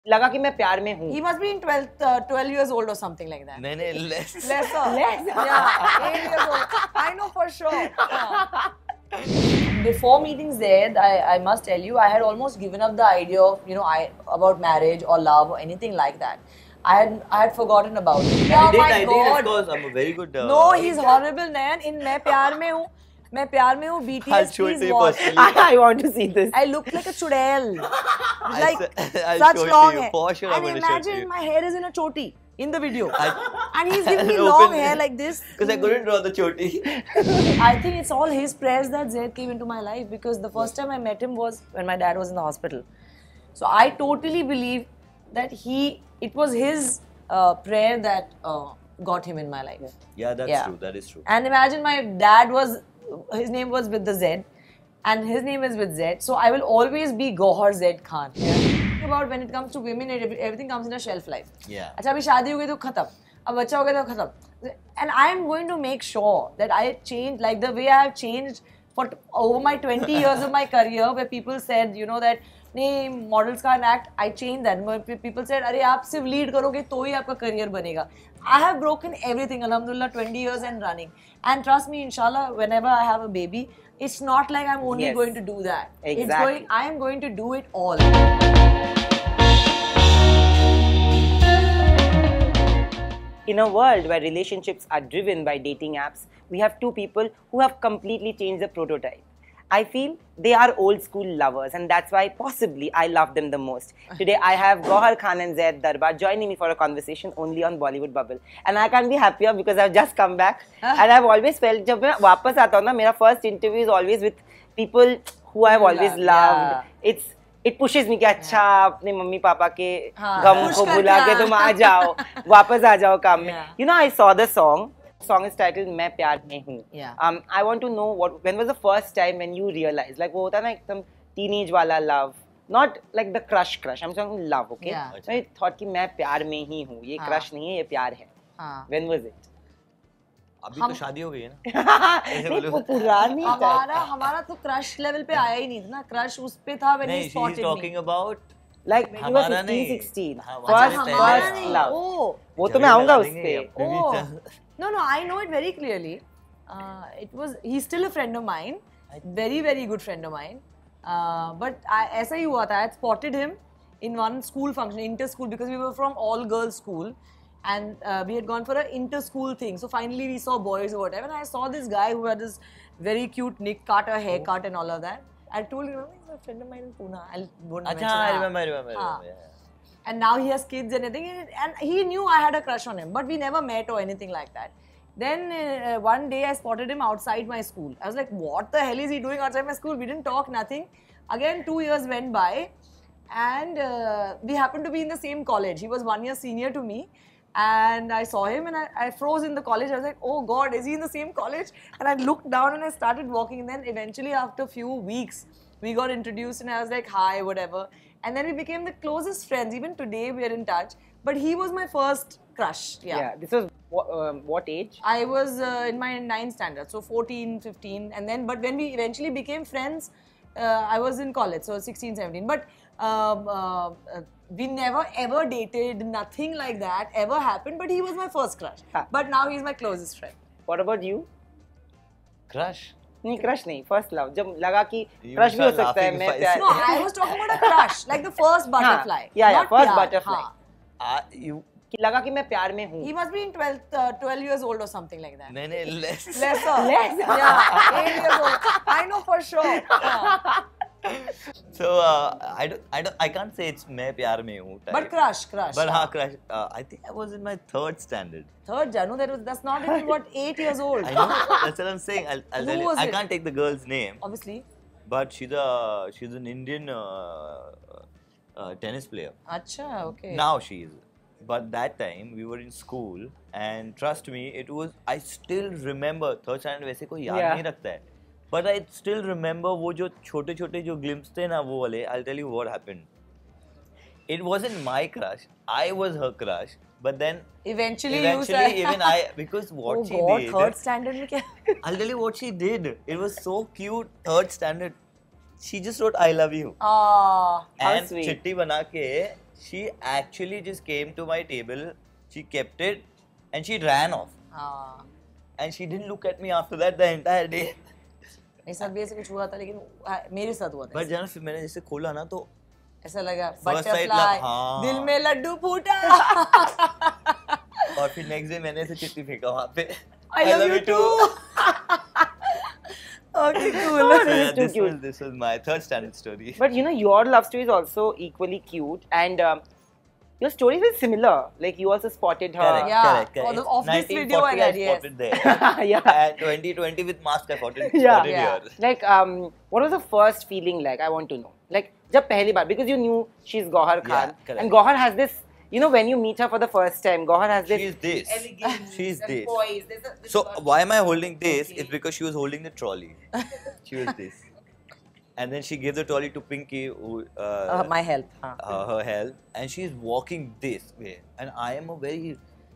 लगा कि मैं प्यार में हूँ. He must be in 12 years old or something like that. नहीं less. Lesser. Yeah, 8 years old. I know for sure. Before meeting Zaid, I must tell you, I had almost given up the idea of, about marriage or love or anything like that. I had forgotten about it. I did, of course. I'm a very good. No, he's horrible, Nayan. In मैं प्यार में हूँ. BTS, please watch. I want to see this. I look like a chudel. Like I'll such show it long to you. hair. For sure, I'm and going to show it to imagine you. my hair is in a choti in the video. And he's I'll giving me open long it. hair like this. Because I couldn't draw the choti. I think it's all his prayers that Zaid came into my life, because the first time I met him was when my dad was in the hospital. So I totally believe that it was his prayer that got him in my life. Yeah, that's true. That is true. And imagine my dad his name was with the Z, and his name is with Z. So I will always be Gohar Zaid Khan. Yeah. About when it comes to women, everything comes in a shelf life. Yeah. अच्छा अभी शादी हो गई तो खत्म, अब बच्चा हो गया तो खत्म. And I am going to make sure that I change, like the way I have changed for over my 20 years of my career, where people said, that नहीं models can't act. I changed that. People said, अरे आप सिर्फ lead करोगे तो ही आपका career बनेगा. I have broken everything, alhamdulillah, 20 years and running. And trust me, inshallah, whenever I have a baby, it's not like I'm only going to do that. Exactly. I am going to do it all. In a world where relationships are driven by dating apps, we have two people who have completely changed the prototype. I feel they are old school lovers, and that's why possibly I love them the most. Today I have Gohar Khan and Zaid Darbar joining me for a conversation only on Bollywood Bubble. And I can't be happier because I've just come back. And I've always felt, जब मैं वापस आता हूँ ना, मेरा first interview is always with people who I've always loved. It pushes me कि अच्छा अपने मम्मी पापा के गम को भुला के तुम आ जाओ, वापस आ जाओ काम में. I saw the song. The song is titled मैं प्यार में हूँ. I want to know when was the first time when you realized, like वो होता है ना एकदम teenage वाला love, not like the crush. I'm talking love, okay? So I thought कि मैं प्यार में ही हूँ, ये crush नहीं है, ये प्यार है. When was it? अभी तो शादी हो गई है ना. नहीं पुरानी हमारा तो crush level पे आया ही नहीं था ना. Crush उस पे था when he spotted me. She's talking about like when you were 15-16. First love. वो तो मैं आऊँगा उस पे. No, I know it very clearly. He's still a friend of mine, very, very good friend of mine. But ऐसा ही हुआ था. I had spotted him in one school function, inter-school, because we were from all-girls school, and we had gone for an inter-school thing. So finally we saw boys or whatever, and I saw this guy who had this very cute Nick Carter haircut and all of that. I told him, he's a friend of mine in Pune. I won't mention that. I remember. Yeah. And now he has kids and everything, and he knew I had a crush on him, but we never met or anything like that. Then one day I spotted him outside my school. I was like, what the hell is he doing outside my school? We didn't talk, nothing. Again, 2 years went by, and we happened to be in the same college. He was 1 year senior to me, and I saw him, and I froze in the college. I was like, oh God, is he in the same college? And I looked down and I started walking, and then eventually after a few weeks, we got introduced, and I was like, hi, whatever. And then we became the closest friends. Even today we are in touch. But he was my first crush. Yeah. This was what age? I was in my 9th standard, so 14, 15. And then, but when we eventually became friends, I was in college, so 16, 17. But we never ever dated, nothing like that ever happened. But he was my first crush. But now he's my closest friend. What about you? Crush? नहीं crush नहीं, first love. जब लगा कि crush भी हो सकता है, मैं प्यार. No, I was talking about a crush, like the first butterfly. Yeah, first butterfly. कि लगा कि मैं प्यार में हूँ. He must be in 12 years old or something like that. नहीं less. Lesser. Yeah, 8 years old. I know for sure. So I can't say it's मैं प्यार में हूँ. But crush. But हाँ crush. I think I was in my 3rd standard. Third, Janu, that's not even what 8 years old. I know. That's what I'm saying. I'll tell you. I can't take the girl's name. Obviously. But she's an Indian tennis player. Acha, okay. Now she is. But that time we were in school, and trust me, I still remember. 3rd standard वैसे कोई याद नहीं रखता है. But I still remember वो जो छोटे-छोटे जो glimpse थे ना वो वाले. I'll tell you what happened. It wasn't my crush. I was her crush. But then eventually even I, because what she did. 3rd standard में क्या? I'll tell you what she did. It was so cute. 3rd standard. She just wrote I love you. How and sweet. चिट्ठी बना के She actually just came to my table, she kept it, and she ran off. And she didn't look at me after that the entire day. मेरे साथ भी ऐसे कुछ हुआ था, लेकिन मेरे साथ हुआ था। But जब फिर मैंने जैसे खोला ना तो ऐसा लगा First sight बटरफ्लाई, हाँ। दिल में लड्डू फूटा। और फिर नेक्स्ट डे मैंने ऐसे चिट्ठी फेंका वहाँ पे I love you too. Okay, cool. So yeah, Too cute. this was my third standard story. But you know, your love story is also equally cute, and your story is very similar. Like you also spotted her. Correct, Yeah, correct, for correct. the- of this video I 1940 got, yes. spotted there. Yeah. And 2020 with mask I spotted, Yeah. spotted Yeah. here. Like, what was the first feeling like? I want to know. Like, जब पहली बार, because you knew she's Gauhar Khan, correct. and Gauhar has this. You know, when you meet her for the first time, Gauhar has this She's this. elegance She's and this. poise. There's So why am I holding this? Okay. It's because she was holding the trolley. She was this. And then she gave the trolley to Pinky, who, My help. her help, and she's walking this way. And I am a very,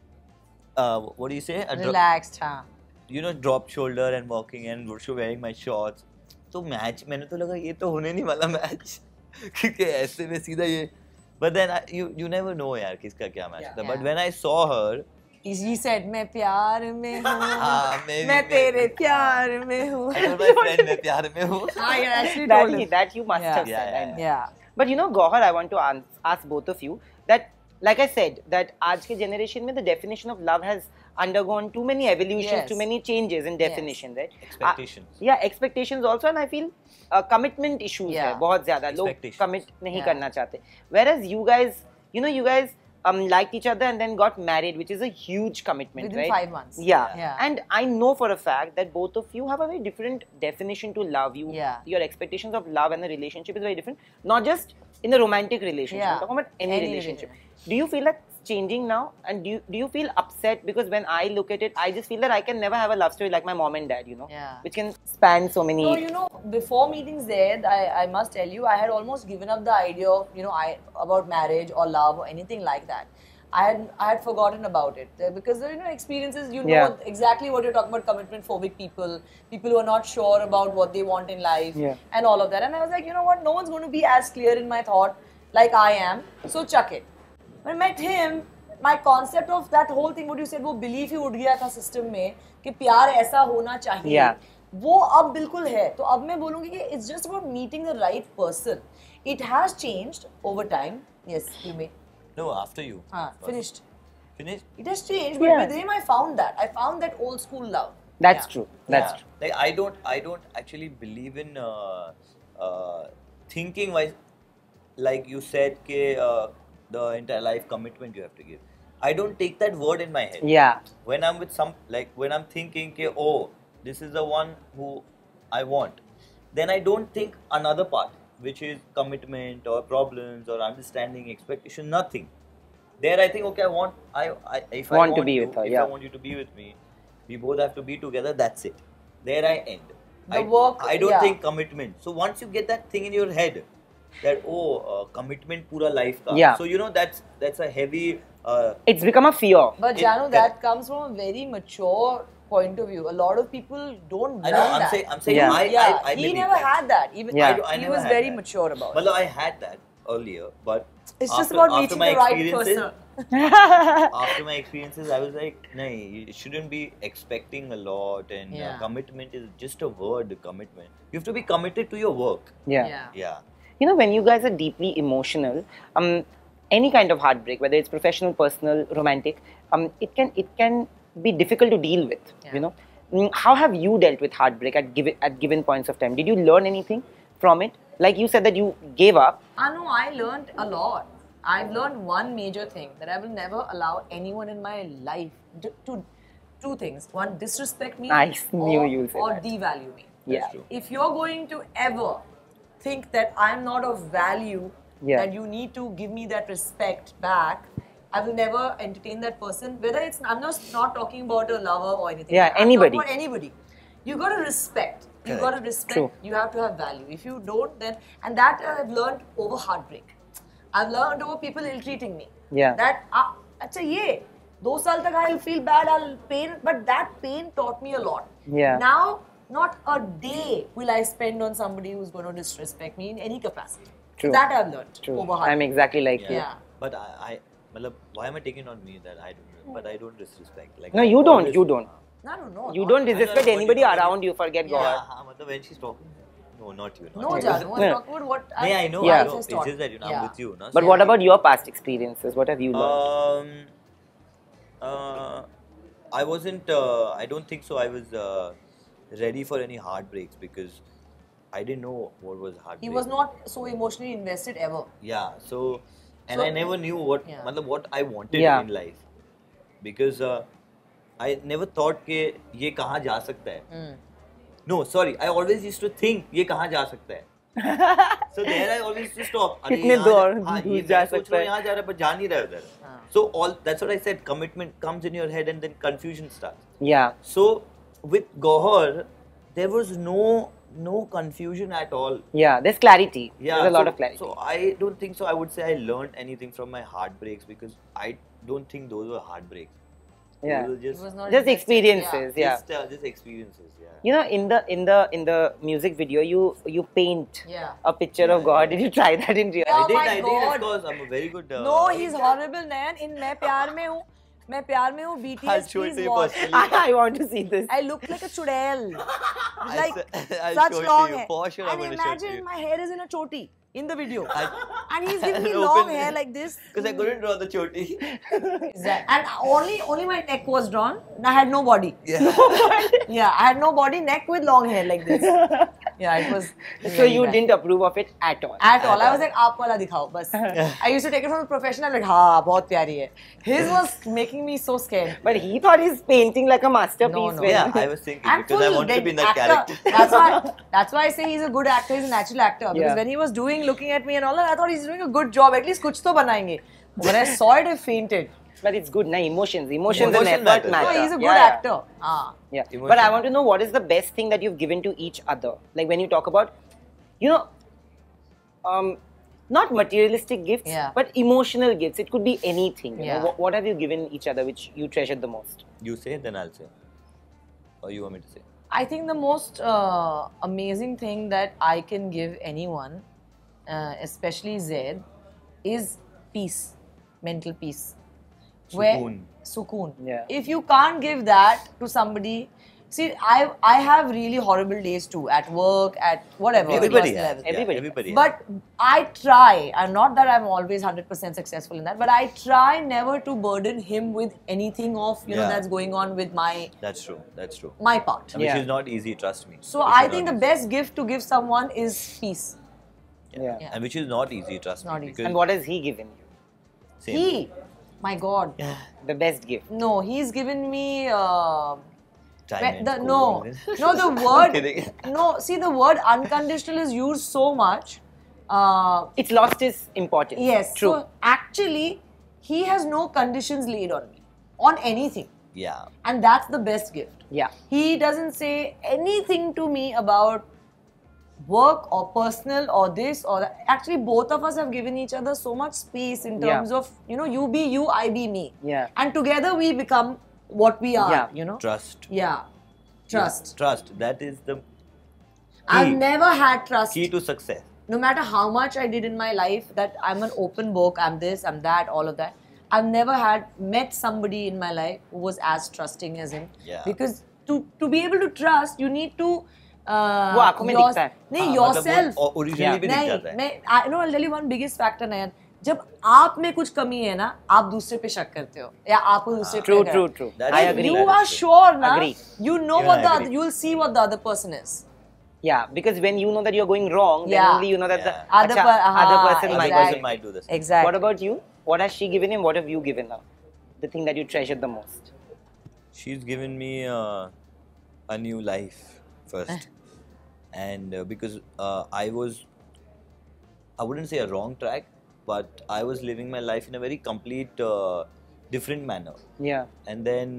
what do you say? Relaxed, हाँ. You know, drop shoulder and walking, and she wearing my shorts. तो match मैंने तो लगा ये तो होने नहीं वाला मैच क्योंकि ऐसे में सीधा ये. But then you never know यार किसका क्या मैच था. But when I saw her, He said मैं प्यार में हूँ, हाँ, मैं तेरे प्यार में हूँ. I told my friend मैं प्यार में हूँ. हाँ, you actually told him. that you must Yeah. have said. Yeah, I know. Yeah. But you know, Gauhar, I want to ask both of you that, like I said, that आज के generation में the definition of love has undergone too many evolutions, Yes. too many changes in definition, right? Expectations. Yeah, expectations also, and I feel commitment issues Yeah. है बहुत ज़्यादा. लोग Expectations. commit नहीं Yeah. करना चाहते. Whereas you guys, you guys liked each other and then got married, which is a huge commitment, Within right? 5 months. Yeah. Yeah. And I know for a fact that both of you have a very different definition to love. Yeah. Your expectations of love and the relationship is very different. Not just in a romantic relationship. Yeah. I'm talking about any relationship. relationship. Do you feel that's changing now? And do you feel upset? Because when I look at it, I just feel that I can never have a love story like my mom and dad, Yeah. which can span so many. So, before meeting Zaid, I must tell you, I had almost given up the idea of, about marriage or love or anything like that. I had forgotten about it because experiences, Yeah. exactly what you're talking about, commitment phobic people who are not sure about what they want in life, Yeah. and all of that. And I was like, you know what, no one's going to be as clear in my thought like I am, so chuck it. When I met him, my concept of that whole thing, what you said, वो belief ही उठ गया था system में कि प्यार ऐसा होना चाहिए. Yeah. वो अब बिल्कुल है. तो अब मैं बोलूँगी कि it's just about meeting the right person. It has changed over time. Yes, you may. No, after you. Finished. Finished? It has changed, but Yeah. with him I found that. I found that old school love. That's Yeah. true. That's Yeah. true. Like I don't actually believe in thinking wise. Like you said, the entire life commitment you have to give. I don't take that word in my head. Yeah. When I'm with when I'm thinking, oh, this is the one who I want, then I don't think another part, which is commitment or problems or understanding, expectation, nothing. There I think, okay, if I want to be with her, if yeah. I want you to be with me, we both have to be together, that's it. There I end. The work, I don't yeah. think commitment. So once you get that thing in your head, that commitment pura life ka. Yeah. So that's a heavy It's become a fear. But Janu, that comes from a very mature point of view. A lot of people don't I know know, that. I'm saying Yeah. I he believe never that. had that. Even Yeah. I he never was had very that. mature about it. Well, I had that earlier, but It's just after- about after meeting my the right experiences- person. After my experiences, I was like, no, you shouldn't be expecting a lot, and Yeah. commitment is just a word. Commitment. You have to be committed to your work. Yeah. Yeah. When you guys are deeply emotional, any kind of heartbreak, whether it's professional, personal, romantic, it can be difficult to deal with. Yeah. How have you dealt with heartbreak at given points of time? Did you learn anything from it? Like you said that you gave up. No, I learned a lot. I've learned one major thing, that I will never allow anyone in my life to two things. One, disrespect me, I knew you'll say or that. devalue me. Yeah. true. If you're going to ever think that I'm not of value, Yeah. that you need to give me that respect back, I will never entertain that person. Whether it's, I'm not talking about a lover or anything. Yeah, I'm talking anybody. about anybody. You got to respect. You Correct. got to respect. True. You have to have value. If you don't, then, and that I've learned over heartbreak. I've learned over people ill-treating me. Yeah. That, अच्छा ये 2 साल तक I'll feel bad, I'll pain, but that pain taught me a lot. Yeah. Now, not a day will I spend on somebody who's going to disrespect me in any capacity. True. That I've learned True. over I'm heartbreak. exactly like you. Yeah. But मतलब, why am I taking on me that I don't? But I don't disrespect. Like No, I you don't. always- You don't. No. You not- don't disrespect But anybody you- around you. Forget Yeah. God. हाँ, मतलब when she's talking. No, not you. Not No, you. Janu. I'm talking about what Yeah, I know. Yeah. I life know. has It's taught. just that I'm with you, no? But So- what about your past experiences? What have you learned? I wasn't. I don't think so. I was ready for any heartbreaks because I didn't know what was heartbreak. He was not so emotionally invested ever. Yeah. So, and So- I never knew what, Yeah. मतलब what I wanted Yeah. in life, because I never thought कि ये कहाँ जा सकता है. No, sorry. I always used to think ये कहाँ जा सकता है. So there I always used to stop. अरे कितने यहाँ दूर जा- हाँ, दूर ये जा मैं सोच सकता रहा हूँ है. यहाँ जा रहा है पर जा नहीं रहा है उधर. हाँ. So all that's what I said. Commitment comes in your head and then confusion starts. Yeah. So with Gohar, there was no confusion at all. Yeah. There's clarity. Yeah, There's a lot so- of clarity. So I don't think so. I would say I learned anything from my heartbreaks because I don't think those were heartbreaks. Yeah. Those were He was not Just invested. experiences. Yeah. just experiences. Yeah. You know, in the music video, you paint Yeah. a picture of God. Did you try that in real? Oh I did. my I did. Of God. course, I'm a very good. No, he's horrible, Nayan. In मैं प्यार में हूँ. मैं प्यार में हूँ. BTS, I'll show it please to you watch. personally. I want to see this. I look like a chudel. Like I'll such show it long to you. hair. For sure, I'm And going to show it to imagine you. my hair is in a choti in the video. And he's I'll giving me open long it. hair like this. Because I couldn't draw the choti. And only my neck was drawn. And I had no body. Yeah. Yeah, I had no body, neck with long hair like this. Yeah, it was. So very you bad. didn't approve of it at all. At all. I all. was like, आप वाला दिखाओ बस. I used to take it from the professional, like, हाँ, बहुत प्यारी है. His was making me so scared. But he thought he's painting like a masterpiece. No. when- Yeah, I was thinking And because I full wanted to be in that actor. character. That's why I say he's a good actor. He's a natural actor. Because Yeah. when he was looking at me and all that, I thought he's doing a good job. At least कुछ तो बनाएंगे. When I saw it, I fainted. But it's good, na? Emotions and Emotion effort matters, matter. No, he's a good Yeah, yeah. actor. Ah. Yeah. Emotion But I want to matters. know what is the best thing that you've given to each other? Like when you talk about, you know, not materialistic gifts, Yeah. but emotional gifts. It could be anything. You Yeah. know? What have you given each other which you treasured the most? You say, then I'll say. Or you want me to say? I think the most amazing thing that I can give anyone, especially Zaid, is peace, mental peace. Sukoon. Sukoon. Yeah. If you can't give that to somebody, see, I have really horrible days too, at work, at whatever. Everybody personal has. level. Yeah, Everybody. everybody has. But I try, and not that I'm always 100% successful in that, but I try never to burden him with anything of, you know, Yeah. that's going on with That's true. That's true. my part. Which Yeah. is not easy, trust me. So Which I is think not the easy. best gift to give someone is peace. Yeah. Yeah. And which is not easy, trust Not me. easy. Because And what has he given you? same. He, my God. The best gift. No, he's given me. Diamonds, No, gold. no, the I'm word. kidding. No, see, the word unconditional is used so much. It's lost its importance. Yes. True. So actually, he has no conditions laid on me, on anything, Yeah. and that's the best gift. Yeah. He doesn't say anything to me about work or personal or this or that. Actually, both of us have given each other so much space in Yeah. terms of, you know, you be you, I be me. Yeah. And together we become what we are, Yeah. you know? Trust. Yeah. Trust. Trust. That is the I've key. never had trust. key to success. No matter how much I did in my life, that I'm an open book, I'm this, I'm that, all of that. I've never met somebody in my life who was as trusting as him. Yeah. Because to be able to trust, you need to. वो आंखों में दिखता है. नहीं, हाँ, yourself. मतलब वो originally भी दिख नहीं, जाता है. मैं I know I'll tell you one biggest factor, नयन. जब आप में कुछ कमी है ना, आप दूसरे पे शक करते हो या आपको दूसरे पे True, लगा है. true, true. That I is- agree. You That are is true. sure, na? Agree. You know Even what I the agree. other, you'll see what the other person is. Yeah, because when you know that you're going wrong, then Yeah. only you know that Yeah. the Other Acha, per- other हाँ, person Other might. person might do this. Exactly. What about you? What has she given him? What have you given her? The thing that you treasured the most. She's given me a new life first, and because I wouldn't say a wrong track, but I was living my life in a very complete different manner. Yeah. And then,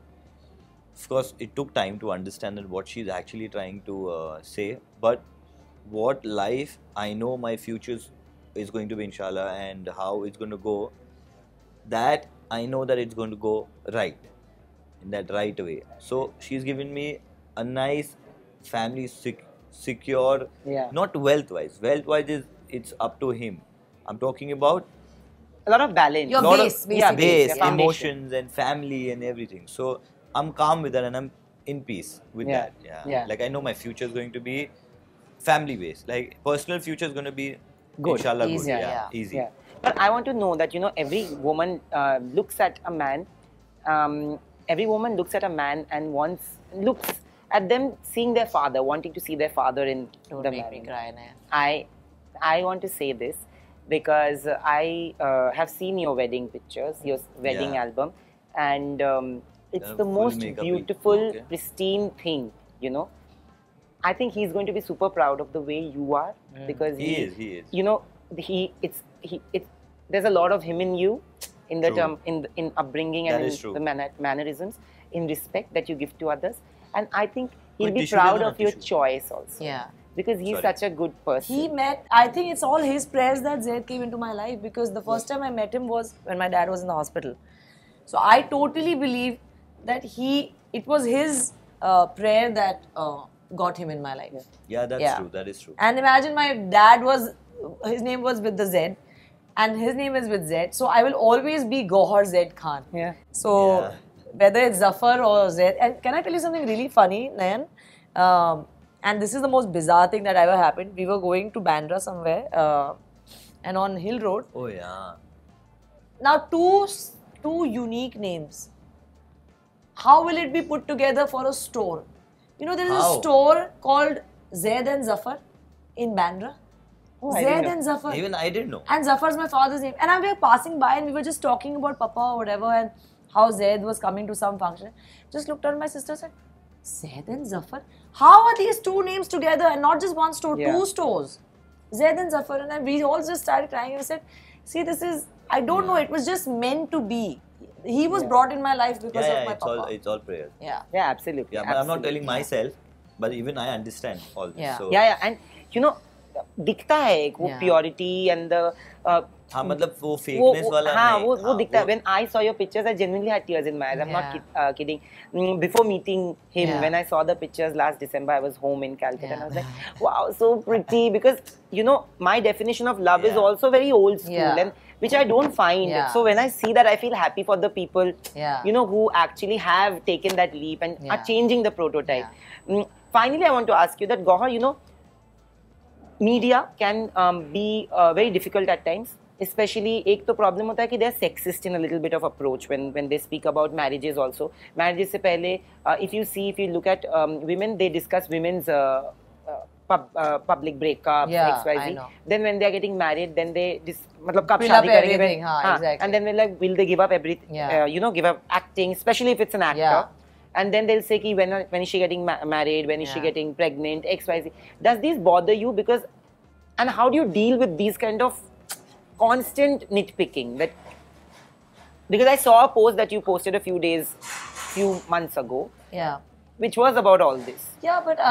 of course, it took time to understand that what she's actually trying to say. But what life I know my future is going to be, inshallah, and how it's going to go, that I know that it's going to go right, in that right way. So she's given me a nice family, secure, Yeah. not wealth-wise. Wealth-wise it's up to him. I'm talking about a lot of balance. Your lot base, of yeah, basically. base, yeah, foundation. emotions and family and everything. So I'm calm with that and I'm in peace with Yeah, that. Yeah. yeah. Like I know my future is going to be family based. Like personal future is going to be Good. inshallah Easier, good. yeah. Easy. Yeah. But I want to know that, every woman looks at a man, every woman looks at a man and looks at them seeing their father, wanting to see their father in Don't the make man. me cry, Nayan. I want to say this because I have seen your wedding pictures, your wedding Yeah. album, and it's the Full most makeup beautiful, look, yeah. pristine thing, I think he's going to be super proud of the way you are because He is. there's a lot of him in you, in the True. term, in upbringing and That in is true. the mannerisms, in respect that you give to others, and I think he'll Wait, be tissue proud देना, of your tissue. choice also. Yeah. Because he's Sorry. such a good person. I think it's all his prayers that Zaid came into my life, because the first time I met him was when my dad was in the hospital. So I totally believe that it was his prayer that got him in my life. Yeah, that's Yeah. true. That is true. And imagine my dad his name was with the Z, and his name is with Z. So I will always be Gohar Zaid Khan. Yeah. So Yeah. whether it's Zafar or Zaid, and can I tell you something really funny, Nayan? And this is the most bizarre thing that ever happened. We were going to Bandra somewhere, and on Hill Road. Oh yeah. Now two unique names. How will it be put together for a store? There is a How? store called Zaid and Zafar in Bandra. Oh, I didn't Zaid know. and Zafar. Even I didn't know. And Zafar's my father's name. And we were passing by and we were just talking about Papa or whatever, and how Zaid was coming to some function. Just looked at my sister and said, Zaid and Zafar? How are these two names together? And not just one store, Yeah. two stores. Zaid and Zafar. And then we all just started crying and we said, see, I don't know, it was just meant to be. He was brought in my life because of my Papa. It's all prayers. Yeah. Yeah, absolutely. Yeah, but I'm not absolutely. telling myself, but even I understand all this. Yeah. So, Yeah, and दिखता है एक वो Yeah. purity and the हाँ मतलब वो fakeness वाला हाँ नहीं, वो हाँ, दिखता है. When I saw your pictures, I genuinely had tears in my eyes. I'm not kidding. Before meeting him, Yeah. when I saw the pictures last December, I was home in Calcutta and I was like, wow, so pretty. Because my definition of love is Yeah. also very old school, Yeah. and which I don't find. Yeah. So when I see that, I feel happy for the people, Yeah. who actually have taken that leap and are Yeah. changing the prototype. Finally, I want to ask you that, Gohar, media can be very difficult at times. Especially, एक तो problem होता है कि they're sexist in a little bit of approach when they speak about marriages also. Marriages से पहले, if you look at women, they discuss women's public breakups, Yeah, XYZ. I know. Then when they are getting married, then they मतलब कब Fill up शादी करेंगे? everything, हाँ, exactly. And then they're like, will they give up everything? Yeah. Give up acting, especially if it's an actor. Yeah. And then they'll say, ki when is she getting married? When is she Yeah. getting pregnant? XYZ. Does this bother you? And how do you deal with these kind of constant nitpicking? Because I saw a post that you posted a few months ago, Yeah. which was about all this. Yeah, but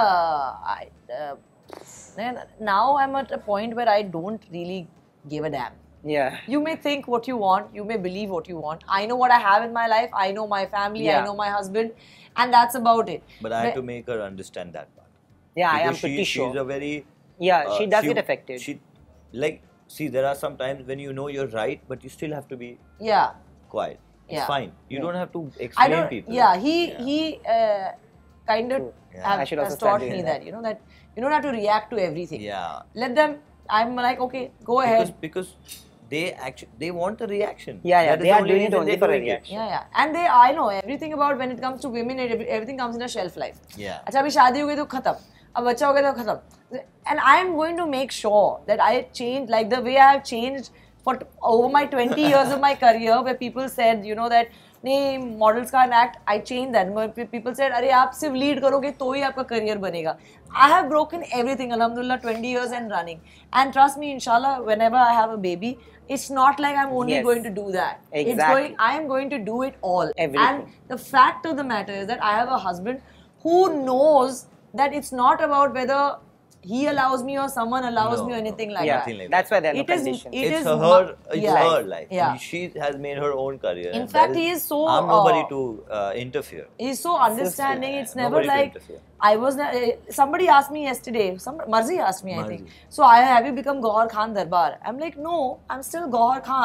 now I'm at a point where I don't really give a damn. Yeah. You may think what you want, you may believe what you want. I know what I have in my life, I know my family, Yeah. I know my husband, and that's about it. But I had to make her understand that part. Yeah, I am Because pretty sure. She's a very Yeah, she does get affected. See, there are some times when you know you're right, but you still have to be Yeah. quiet. It's Yeah. fine. You Yeah. don't have to I explain don't. people. Yeah, he kind of True. Yeah. I should also has start taught doing me that. that you don't have to react to everything. Yeah. Let them. I'm like, okay, go ahead. Because they want a reaction. Yeah, That is they the are only doing it reason only they're for a doing it. reaction. Yeah. And I know everything about when it comes to women. Everything comes in a shelf life. Yeah. अच्छा अभी शादी हो गई तो खत्म, अब बच्चा हो गया तो खत्म. And I am going to make sure that I change, like the way I have changed for over my 20 years of my career, where people said, that नहीं models can't act. I changed that. People said, अरे आप सिर्फ lead करोगे तो ही आपका career बनेगा. I have broken everything, alhamdulillah, 20 years and running. And trust me, inshallah, whenever I have a baby, it's not like I'm only Yes. going to do that. Exactly. I am going to do it all. Everything. And the fact of the matter is that I have a husband who knows that it's not about whether he allows me or someone allows me or anything like Yeah, that. Nothing like that's why there are no It is- conditions. it It's is her life. Yeah. She has made her own career. In and fact, that he is so, I'm nobody to interfere. He's so understanding. It's never Nobody to like interfere. I was. Somebody asked me yesterday. Marzi asked me, I think. Marzi. So have you become Gohar Khan Darbar? I'm like, no, I'm still Gohar Khan,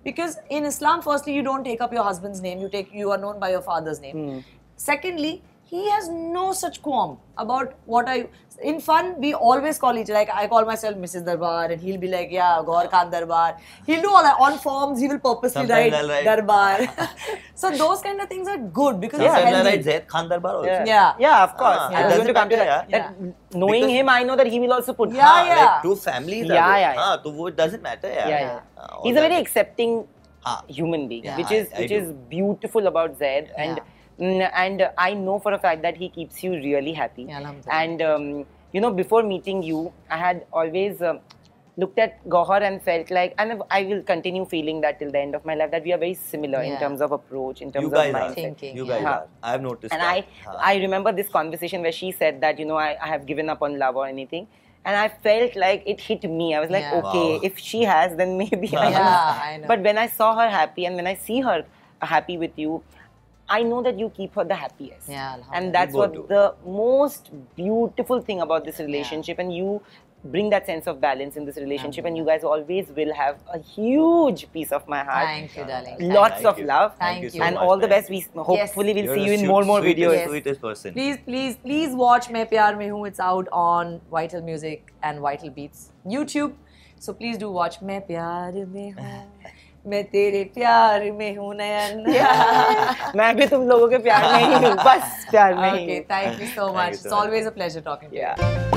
Because in Islam, firstly, you don't take up your husband's name. You are known by your father's name. Secondly, he has no such qualm about what I. In fun, we always call each other. Like I call myself Mrs. Darbar, and he'll be like, "Yeah, Gaur Khan Darbar." He'll do all that on forms. He will purposely Sometimes write I'll write- Darbar. So those kind of things are good because it's Sometimes I healthy. write Zaid Khan Darbar also. Yeah. Of course. Ah, I it was going doesn't to come to matter, that. yeah. That knowing Because- him, I know that he will also put. Yeah, yeah. Like two families are Yeah, there. yeah, yeah. हाँ, तो वो it doesn't matter यार. Yeah, yeah. all He's a very that- accepting हाँ. human being, Yeah, which I is do. beautiful about Zaid, and I know for a fact that he keeps you really happy. Yeah, alhamdulillah. And you know, before meeting you, I had always looked at Gauhar and felt like, and I will continue feeling that till the end of my life, that we are very similar in Yeah. terms of approach, in terms You of guys are. mindset. Thinking, You yeah. guys Huh. are. I have noticed And that. I remember this conversation where she said that, you know, I have given up on love or anything. And I felt like it hit me. I was like, Yeah. okay, Wow. if she has, then maybe I Yeah, have. I know. But when I saw her happy and when I see her happy with you, I know that you keep her the happiest. Yeah, alhamdulillah. And that's We what both the most beautiful thing about this relationship. And you bring that sense of balance in this relationship. And you guys always will have a huge piece of my heart. Thank you, darling. Lots Thank of you. love. Thank you so and much, all the man. best. We hopefully will You're see the you in more sweetest, videos. Sweetest person. Please watch Main Pyar Mein Hoon. It's out on Vital Music and Vital Beats YouTube. So please do watch Main Pyar Mein Hoon. मैं तेरे प्यार में हूँ नयन. मैं भी तुम लोगों के प्यार में ही हूँ, बस प्यार में ही Okay, हूँ. thank you so Thank much. you so It's much. always a pleasure talking to you. Yeah.